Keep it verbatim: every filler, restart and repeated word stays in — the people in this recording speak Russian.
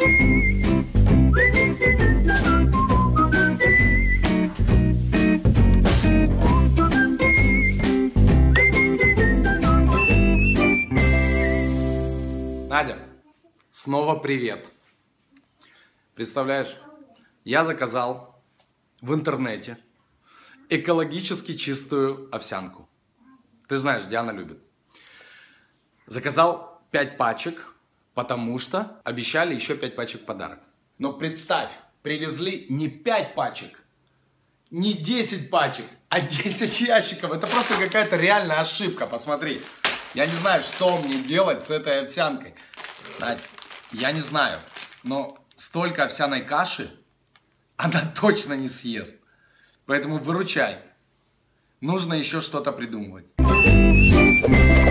Надя, снова привет. Представляешь, я заказал в интернете экологически чистую овсянку. Ты знаешь, Диана любит. Заказал пять пачек, потому что обещали еще пять пачек в подарок. Но представь, привезли не пять пачек, не десять пачек, а десять ящиков. Это просто какая-то реальная ошибка, посмотри. Я не знаю, что мне делать с этой овсянкой. Надь, я не знаю, но столько овсяной каши она точно не съест. Поэтому выручай. Нужно еще что-то придумывать.